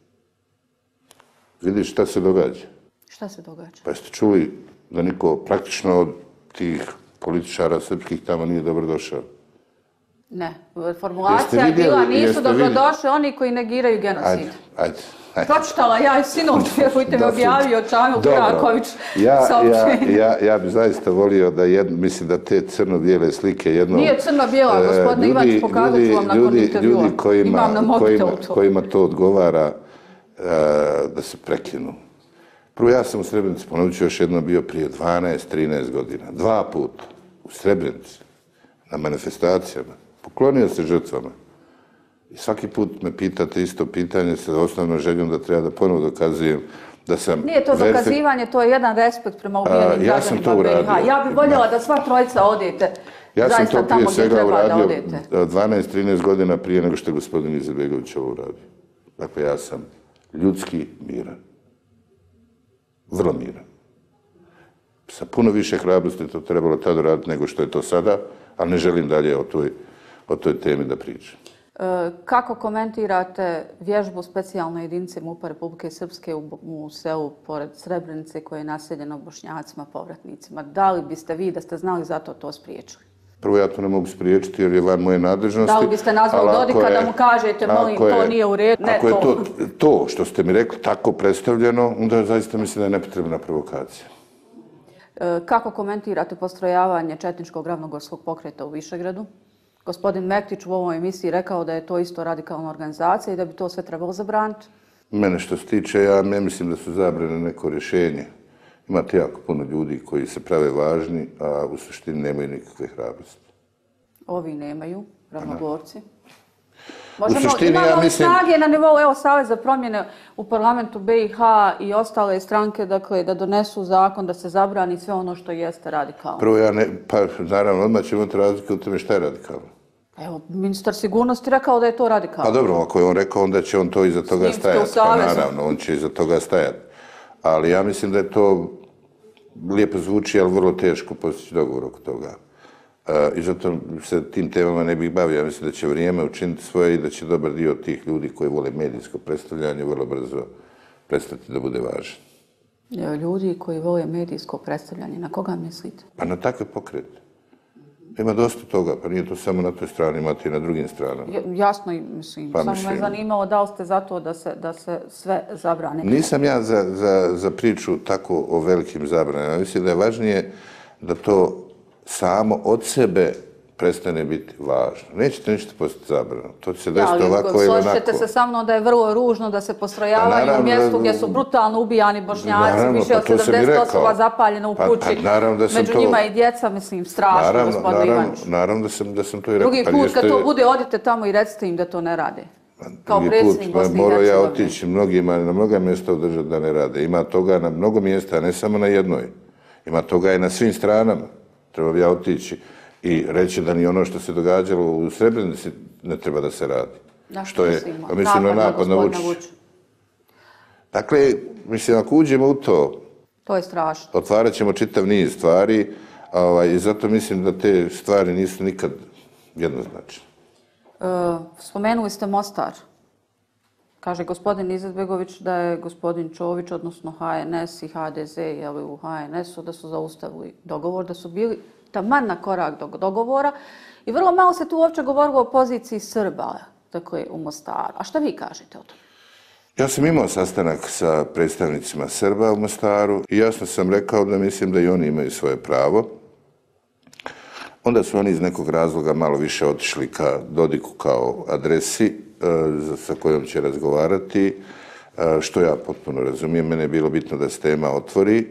Vidiš šta se događa. Šta se događa? Pa jeste čuli da niko praktično od tih političara srpskih tamo nije dobro došao? Ne. Formulacija je bila nisu dobrodošli oni koji negiraju genocid. Ajde. Pročitala ja i sinoć, vjerujte mi, objavio Čamil Kuraković saopštenje. Ja bi zaista volio da mislim da te crno-bijele slike jednom... Nije crno-bijela, gospodine Ivanić, pokazat ću vam nakon intervjua. Imam na mobitelu to. Kojima to odgovara da se prekinu. Prvo, ja sam u Srebrenici, ponovit ću još jednom, bio prije 12-13 godina. 2 puta u Srebrenici, na manifestacijama. Poklonio se žrtvama. I svaki put me pitate isto pitanje sa osnovnom željom da treba da ponovo dokazujem da sam... Nije to dokazivanje, to je jedan respekt prema ubijenim građanima BiH. Ja bih voljela da sva trojica odete. Ja sam to prije svega uradio 12-13 godina prije nego što je gospodin Izetbegović ovo uradio. Dakle, ja sam ljudski miran. Vrlo miran. Sa puno više hrabrosti to trebalo tada raditi nego što je to sada, ali ne želim dalje o toj temi da pričam. Kako komentirate vježbu specijalne jedinice MUP-a Republike Srpske u selu pored Srebrenice koje je naseljeno Bošnjacima, povratnicima? Da li biste vi, da ste znali za to spriječili? Prvo, ja to ne mogu spriječiti jer je van moje nadležnosti. Da li biste nazvali Dodika da mu kažete, molim, to nije u redu? Ako je to što ste mi rekli tako predstavljeno, onda zaista mislim da je nepotrebna provokacija. Kako komentirate postrojavanje četničkog ravnogorskog pokreta u Višegradu? Gospodin Mektić u ovoj emisiji rekao da je to isto radikalna organizacija i da bi to sve trebalo zabraniti. Mene što se tiče, ja ne mislim da su zabrane neko rješenje. Imate jako puno ljudi koji se prave važni, a u suštini nemaju nikakve hrabrosti. Ovi nemaju, ravnogorci. Imamo li snage na nivou Savez za promjene u parlamentu BiH i ostale stranke, dakle, da donesu zakon da se zabrani sve ono što jeste radikalno? Prvo, naravno, odmah ćemo imati razlike u tome šta je radikalno. Evo, ministar sigurnosti rekao da je to radikalno. Pa dobro, ako je on rekao, onda će on to iza toga stajati. Pa naravno, on će iza toga stajati. Ali ja mislim da je to lijepo zvuči, ali vrlo teško postići dogovor oko toga. I zato se tim temama ne bih bavio. Ja mislim da će vrijeme učiniti svoje i da će dobar dio tih ljudi koji vole medijsko predstavljanje vrlo brzo prestati da bude važan. Ljudi koji vole medijsko predstavljanje, na koga mislite? Pa na takve pokrete. Ima dosta toga, pa nije to samo na toj strani, imate i na drugim stranama. Jasno, mislim, Pa samo me zanimalo da li ste za to da se sve zabrane. Nisam ja za priču tako o velikim zabranama. Mislim da je važnije da to samo od sebe prestane biti važno. Nećete ništa postati zabrano. To će se desiti ovako ili onako. Složit ćete se sa mnom da je vrlo ružno da se postrojavaju u mjestu gdje su brutalno ubijani Bošnjaci, više od 70 osoba zapaljeno u kući, među njima i djeca, mislim, strašno, gospodine Ivanić. Naravno da sam to i rekao. Drugi put kad to bude, odite tamo i recite im da to ne rade. Kao predsjednik Bosne i Morao ja Hercegovine. otići mnogima, na mnoga mjesta održati da ne rade. Ima toga na mnogo mjesta, a ne samo na jednoj. Ima toga i na svim stranama. Treba bi ja otići i reći da ni ono što se događalo u Srebrenici ne treba da se radi. Što je, mislim, na napad na Vučića. Dakle, mislim, ako uđemo u to, to je strašno. Otvarat ćemo čitav niz stvari i zato mislim da te stvari nisu nikad jednoznačne. Spomenuli ste Mostar. Kaže gospodin Izetbegović da je gospodin Čović, odnosno HNS i HDZ u HNS-u, da su zaustavili dogovor, da su bili taman na korak do dogovora i vrlo malo se tu uopće govorilo o poziciji Srba, dakle, u Mostaru. A šta vi kažete o tome? Ja sam imao sastanak sa predstavnicima Srba u Mostaru i jasno sam rekao da mislim da i oni imaju svoje pravo. Onda su oni iz nekog razloga malo više otišli ka Dodiku kao adresi sa kojom će razgovarati, što ja potpuno razumijem. Mene je bilo bitno da se tema otvori.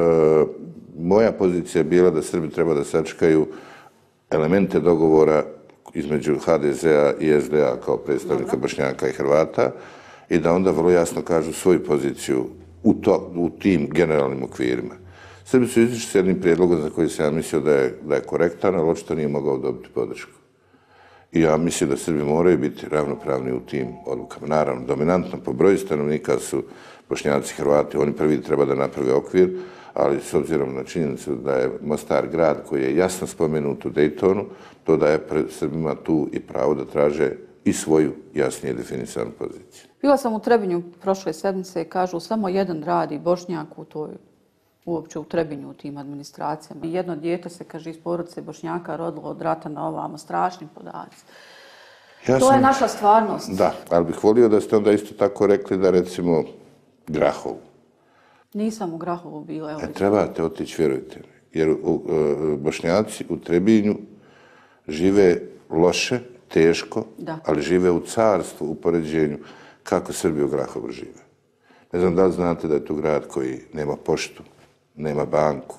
Moja pozicija je bila da Srbi treba da sačekaju elemente dogovora između HDZ-a i SDA kao predstavnika Bošnjaka i Hrvata i da onda vrlo jasno kažu svoju poziciju u tim generalnim okvirima. Srbi su izišli s jednim prijedlogom za koji sam ja mislio da je korektan, ali očito nije mogao dobiti podršku. I ja mislim da Srbi moraju biti ravnopravni u tim odlukama. Naravno, dominantno po broju stanovnika su Bošnjaci i Hrvati, oni prvi treba da naprave okvir, ali s obzirom na činjenicu da je Mostar grad koji je jasno spomenut u Daytonu, to daje Srbima tu i pravo da traže i svoju jasnije definisanu poziciju. Bila sam u Trebinju prošle sedmice i kažu samo jedan radi Bošnjak uopće u Trebinju u tim administracijama. Jedno dijete se, kaže, iz porodice Bošnjaka rodilo od rata na ovamo, strašni podaci. To je naša stvarnost. Da, ali bih volio da ste onda isto tako rekli da recimo Grahovu. Nisam u Grahovu bila. Trebate otići, vjerujte mi. Jer Bošnjaci u Trebinju žive loše, teško, ali žive u carstvu, u poređenju kako Srbi u Grahovu žive. Ne znam da li znate da je to grad koji nema poštu, nema banku,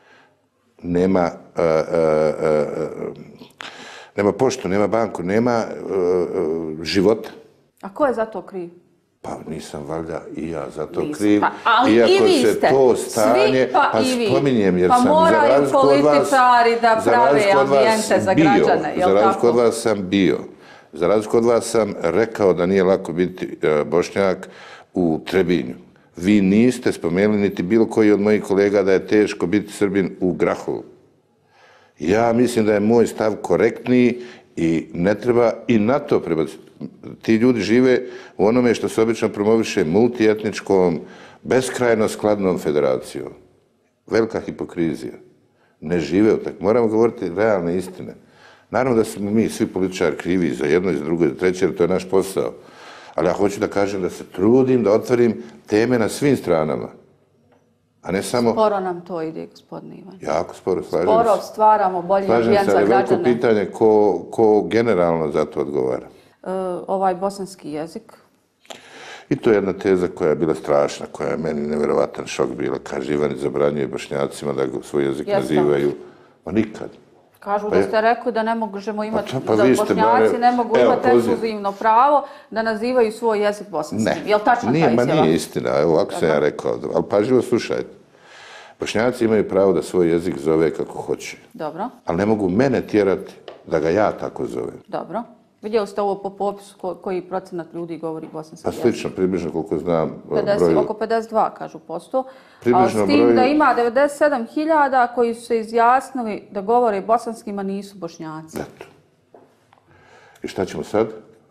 nema poštu, nema banku, nema života. A ko je za to kriv? Pa nisam valjda i ja za to kriv. Ali iako i vi se ste. To stanje, pa i vi. Spominjem jer pa sam moraju političari da prave ambijente za građane. Za razliku od vas sam bio. Za razliku od vas sam rekao da nije lako biti Bošnjak u Trebinju. Vi niste spomenuli niti bilo koji od mojih kolega da je teško biti Srbin u Grahovu. Ja mislim da je moj stav korektniji i ne treba i na to prebaciti. Ti ljudi žive u onome što se obično promoviše multietničkom, beskrajno skladnom federacijom. Velika hipokrizija. Ne žive u tako. Moramo govoriti realne istine. Naravno da smo mi svi političari krivi za jedno i za drugo i za treće, jer to je naš posao. Ali ja hoću da kažem da se trudim da otvorim teme na svim stranama. A ne samo... Sporo nam to ide, gospodine Ivan. Jako sporo, slažem se. Sporo stvaramo bolji ambijent za građane. Slažem se, ali veliko pitanje ko generalno za to odgovara. Ovaj bosanski jezik? I to je jedna teza koja je bila strašna, koja je meni nevjerovatan šok bila. Kaže, Ivanić zabranjuje Bošnjacima da svoj jezik nazivaju. Ma nikad. Kažu da ste rekli da ne možemo imati, da Bošnjaci ne mogu imati ekskluzivno pravo da nazivaju svoj jezik bosanskim. Je li tačna ta izjava? Nije istina, evo ovako sam ja rekao. Ali pažljivo slušajte. Bošnjaci imaju pravo da svoj jezik zove kako hoće. Dobro. Ali ne mogu mene tjerati da ga ja tako zovem. Dobro. Vidjeli ste ovo po popisu koji procenat ljudi govori bosanski jezik? Pa slično, približno koliko znam broju. Oko 52, kažu, posto. Ali s tim da ima 97.000 koji su se izjasnili da govore bosanskima, nisu Bošnjaci. Eto. I šta ćemo sad?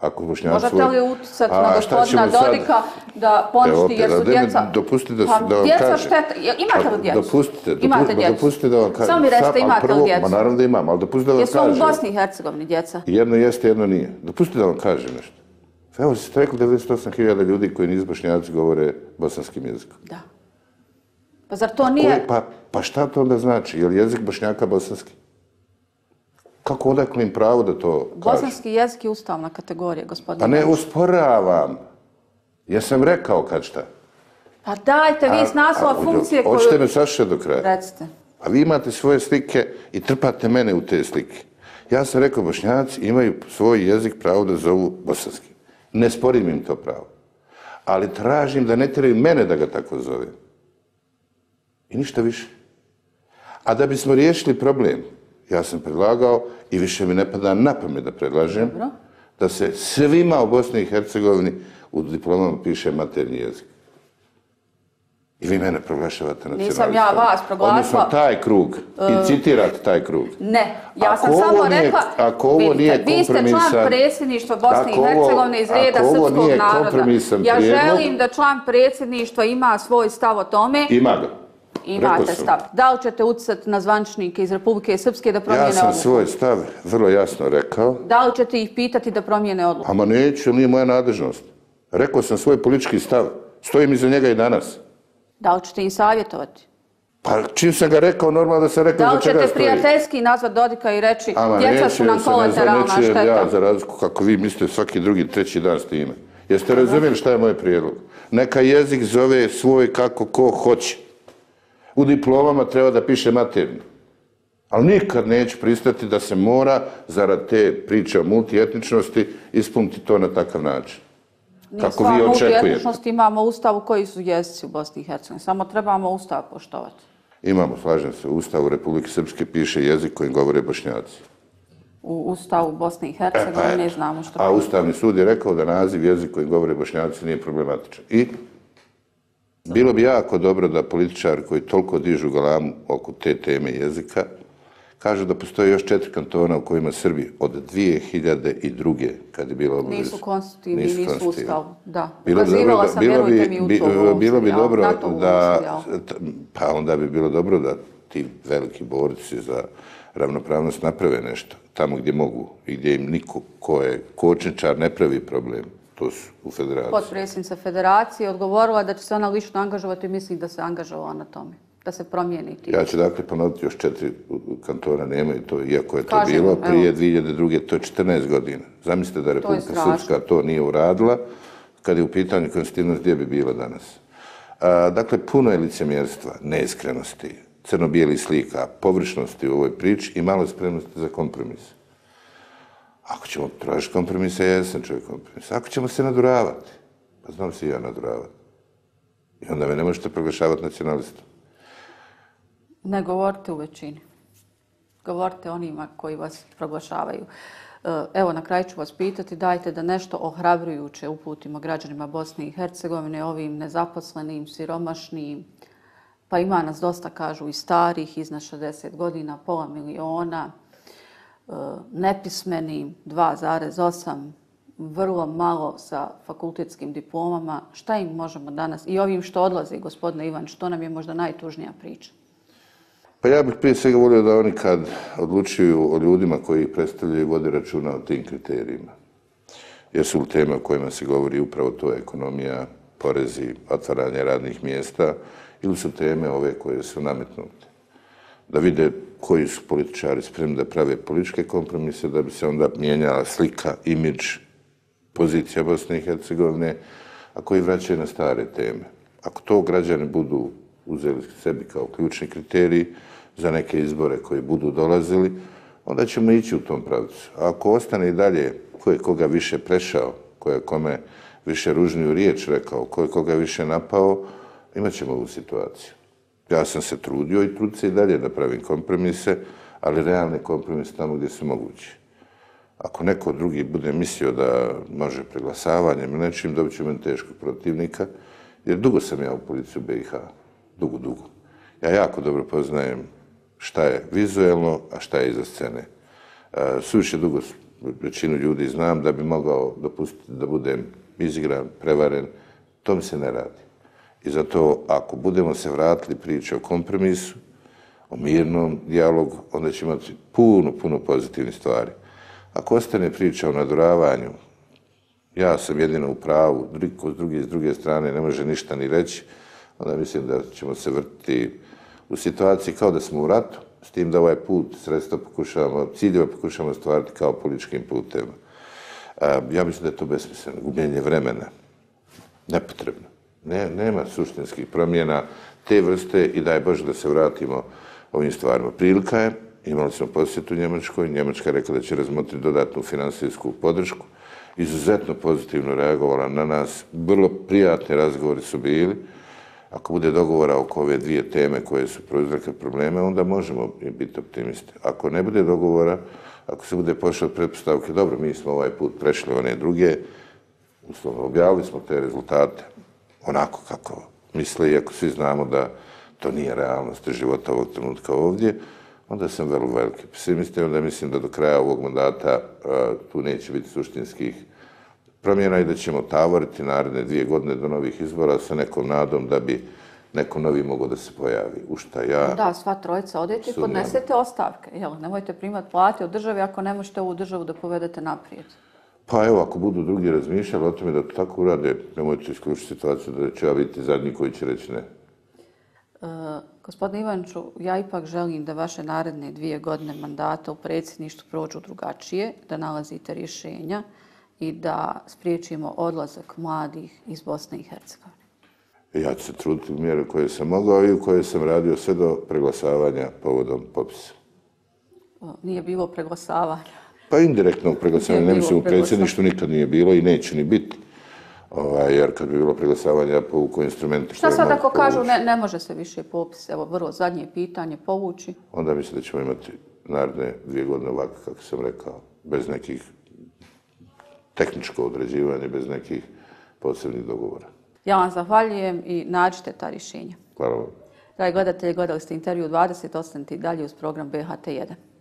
Ako Bošnjaci... Možete li utjecati na gospodina Dodika da poništi, jer su djeca... Dopustite da vam djeca kažem. šteta... Imate li djecu? Dopustite da vam kažem. Samo mi recite, imate li djecu? Ma naravno da imam, ali dopustite da vam kažem. Jesu u Bosni i Hercegovini djeca? Jedno jeste, jedno nije. Dopustite da vam kažem nešto. Evo ste rekli 98.000 ljudi koji nisu Bošnjaci govore bosanskim jezikom. Da. Pa zar to nije... Pa šta to onda znači? Je li jezik Bošnjaka bosanski? Kako odakle im pravo da to kažu? Bosanski jezik je ustavna kategorija, gospodine. Pa ne usporavam. Ja sam rekao kad šta. Pa dajte, vi s naslova funkcije koju... Hoćete me sašati do kraja? Recite. A vi imate svoje slike i trpate mene u te slike. Ja sam rekao, Bošnjaci imaju svoj jezik pravo da zovu bosanski. Ne sporim im to pravo. Ali tražim da ne tjeraju mene da ga tako zove. I ništa više. A da bismo riješili problem, ja sam predlagao i više mi ne pada na pamet da predlažem da se svima u Bosni i Hercegovini u diplomama piše maternji jezik. I vi mene proglašavate nacionalistom. Nisam ja vas proglasila. Odnosno taj krug. I citirate taj krug. Ne, ja sam samo rekla... Ako ovo nije kompromisan... Vi ste član predsjedništva Bosne i Hercegovine iz reda srpskog naroda. Ja želim da član predsjedništva ima svoj stav o tome. Ima ga. Imate stav. Da li ćete utjecati na zvančnike iz Republike Srpske da promijene odluku? Ja sam svoj stav vrlo jasno rekao. Da li ćete ih pitati da promijene odluku? Ama neću, nije moja nadležnost. Rekao sam svoj politički stav. Stojim iza njega i danas. Da li ćete im savjetovati? Pa čim sam ga rekao, normalno da sam rekao za čega stoji. Da li ćete prijateljski nazvat Dodika i reći djeca su nam kolateralna šteta? Ja, za razliku kako vi mislite svaki drugi, treći dan s time. Jeste razumjeli šta je moj prijedlog? Neka jezik zove svoj kako ko hoće. U diplomama treba da piše maternji. Ali nikad neću pristati da se mora, zarad te priče o multietničnosti, ispuniti to na takav način. Kako vi očekujete. Multietničnost imamo ustav u koji su jezici u Bosni i Hercegovini. Samo trebamo ustav poštovati. Imamo, slažem se, u Ustavu Republike Srpske piše jezik kojim govore Bošnjaci. U Ustavu Bosne i Hercegovine znamo što... A Ustavni sud je rekao da naziv jezik kojim govore Bošnjaci nije problematičan. I bilo bi jako dobro da političari koji toliko dižu galamu oko te teme jezika kažu da postoje još 4 kantona u kojima Srbi od 2002. kad je bilo obavezno. Nisu konstitutivni, nisu ustav. Da. Ukazivala sam, vjerujte mi, u to. Bilo bi dobro da... Pa onda bi bilo dobro da ti veliki borci za ravnopravnost naprave nešto. Tamo gdje mogu i gdje im niko ko je kočničar ne pravi problem. To su u federaciji. Potpredsjednica federacije odgovorila da će se ona lično angažovati i mislim da se angažovala na tome. Da se promijeni ti. Ja ću dakle ponoviti, još 4 kantona nemaju to, iako je to bilo prije 2002. To je 14 godina. Zamislite da Republika Srpska to nije uradila, kad je u pitanju konstitutivnost, gdje bi bila danas. Dakle, puno je licemjerstva, neiskrenosti, crno-bijelih slika, površnosti u ovoj priči i malo spremnosti za kompromis. Ako ćemo tražiti kompromise, ja sam čovjek kompromisa. Ako ćemo se naduravati, pa znam se i ja naduravati. I onda me ne možete proglašavati nacionalistom. Ne govorite u većini. Govorite onima koji vas proglašavaju. Evo, na kraju ću vas pitati, dajte da nešto ohrabrujuće uputimo građanima Bosne i Hercegovine, ovim nezaposlenim, siromašnim, pa ima nas dosta, kažu, i starih, iznad 60 godina, pola miliona, nepismenim, 2,8, vrlo malo sa fakultetskim diplomama. Šta im možemo danas, i ovim što odlazi, gospodine Ivan, što nam je možda najtužnija priča? Pa ja bih prije svega volio da oni kad odlučuju o ljudima koji ih predstavljaju vode računa o tim kriterijima. Jer su teme o kojima se govori upravo to je ekonomija, porezi, otvaranje radnih mjesta ili su teme ove koje su nametnute. Da vide koji su političari spremni da prave političke kompromise, da bi se onda mijenjala slika, imidž, pozicija Bosne i Hercegovine, a koji vraćaju na stare teme. Ako to građani budu uzeli sebi kao ključni kriterij za neke izbore koji budu dolazili, onda ćemo ići u tom pravcu. A ako ostane i dalje ko je koga više prešao, ko je kome više ružniju riječ rekao, ko je koga više napao, imat ćemo ovu situaciju. Ja sam se trudio i trudim se i dalje da pravim kompromise, ali realne kompromise tamo gdje su mogući. Ako neko drugi bude mislio da može preglasavanjem ili nečim, dobit ću meni teškog protivnika, jer dugo sam ja u policiju BiH. Dugo. Ja jako dobro poznajem šta je vizuelno, a šta je iza scene. Suviše dugo većinu ljudi znam, da bi mogao dopustiti da budem izigran, prevaren. To mi se ne radi. I zato, ako budemo se vratili priče o kompromisu, o mirnom dijalogu, onda ćemo imati puno pozitivnih stvari. Ako ostane priča o nadoravanju, ja sam jedino u pravu, s druge strane ne može ništa ni reći, onda mislim da ćemo se vrtiti u situaciji kao da smo u ratu, s tim da ovaj put sredstva ciljeva pokušamo stvariti kao političkim putem. Ja mislim da je to besmisleno, gubljenje vremena, nepotrebno. Nema suštinskih promjena te vrste i daj Bože da se vratimo ovim stvarima. Prilika je, imali smo posjetu Njemačkoj, Njemačka je rekla da će razmotriti dodatnu finansijsku podršku, izuzetno pozitivno reagovala na nas, vrlo prijatni razgovori su bili. Ako bude dogovora oko ove dvije teme koje su proizvukle probleme, onda možemo biti optimisti. Ako ne bude dogovora, ako se bude pošlo od pretpostavke, dobro, mi smo ovaj put prešli one druge, uslovno objavili smo te rezultate onako kako misle, iako svi znamo da to nije realnost života ovog trenutka ovdje, onda sam vrlo veliki pesimist i onda mislim da do kraja ovog mandata tu neće biti suštinskih promjena i da ćemo tavoriti naredne 2 godine do novih izbora sa nekom nadom da bi neko novi mogao da se pojavi. U šta ja... Da, sva trojica odete i podnesete ostavke. Nemojte primati plate od države ako ne možete ovu državu da povedete naprijed. Pa evo, ako budu drugi razmišljali o tome da to tako urade, nemojte isključiti situaciju da ću ja biti zadnji koji će reći ne. Gospodine Ivaniću, ja ipak želim da vaše naredne 2 godine mandata u predsjedništvu prođu drugačije, da nalazite rješenja i da spriječimo odlazak mladih iz Bosne i Hercegovine. Ja ću se truditi u mjeri koje sam mogao i u kojoj sam radio sve do preglasavanja povodom popisa. Nije bilo preglasavanja. Pa indirektnog preglasavanja, ne mislim u predsjedništvu nikad nije bilo i neće ni biti. Jer kad bi bilo preglasavanje, ja povukao instrumenti... Šta sad ako kažu ne može se više popis, evo vrlo zadnje pitanje, povući? Onda mislim da ćemo imati naredne 2 godine ovako, kako sam rekao, bez nekih tehničko određivanja, bez nekih posebnih dogovora. Ja vam zahvaljujem i nađite ta rješenja. Hvala vam. Dragi gledatelji, gledali ste Intervju 20, ostanite i dalje uz program BHT1.